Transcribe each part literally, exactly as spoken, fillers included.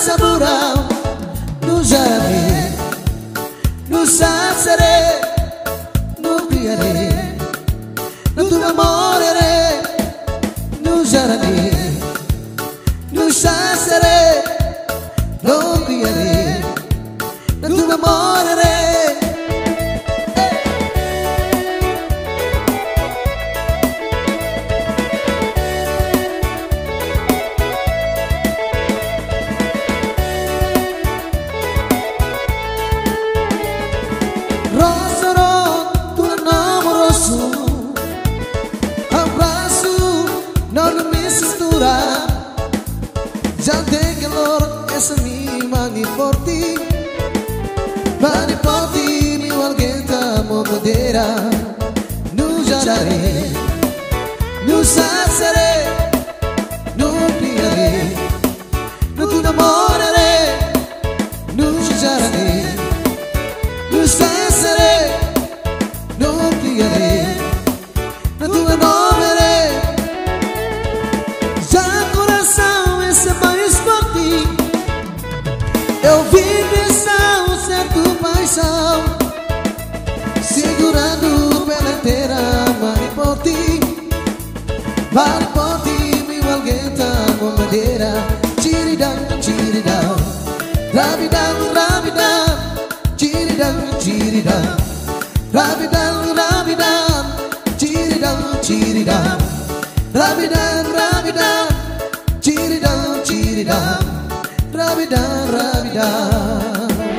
saburão no jardim, no saceré, no criaré, no tu namoraré, no jardim, no saceré, no criaré, no tu namoraré. Não me cintura, já tem calor, essa minha mani forte, mani forte, meu alguenta mocadeira, no jararé, no saceré, no criaré, no tu namoraré, no jararé, no saceré, no criaré, no tu namoraré. Eu vim pensar um certo paixão, segurando pela inteira, mari por ti, mari por ti, meu alguenta com madeira, tiridão, tiridão, rabidão, rabidão, tiridão, tiridão, rabidão, rabidão, tiridão, tiridão, rabidão, rabidão, tiridão, tiridão. Rabidão, rabidão.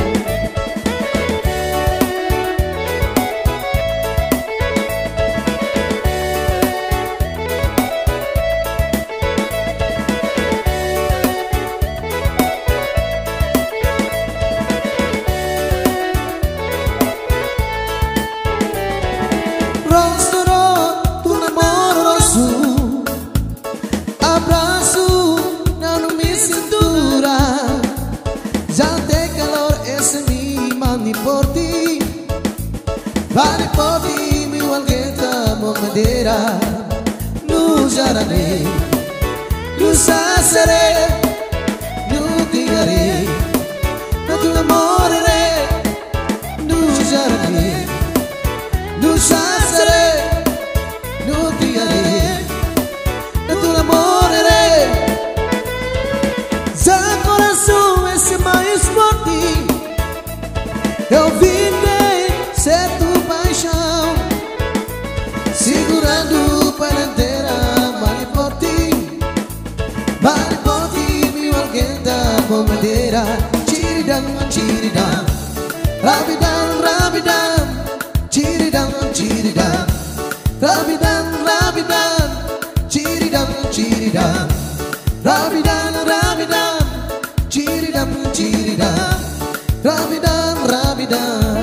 Rostoró, tu namoroso, abraço, não me cintura. Já tem calor, esse me mani por ti, mani por ti, meu alguenta mocadeira, no jararé, no saceré, no criaré, no tu namoraré, no jararé, no saceré, no criaré, no tu namoraré. Já coração esse mais forte, eu vivi certo paixão, segurando para inteira, mari por ti, mari por ti, meu alguenta com madeira, tiridão, tiridão, rabidão, rabidão, tiridão, tiridão, rabidão, rabidão, tiridão, tiridão, rabidão, rabidão, tiridam, tiridam, rabidão, rabidão.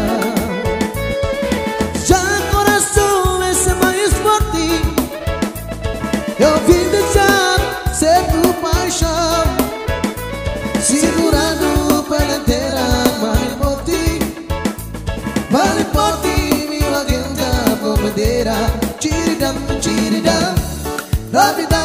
Já coração esse mais forte, eu vim deixar certo paixão, segurando pela inteira, mari por ti, mari por ti, meu alguenta com madeira, tiridam, tiridam, rabidão.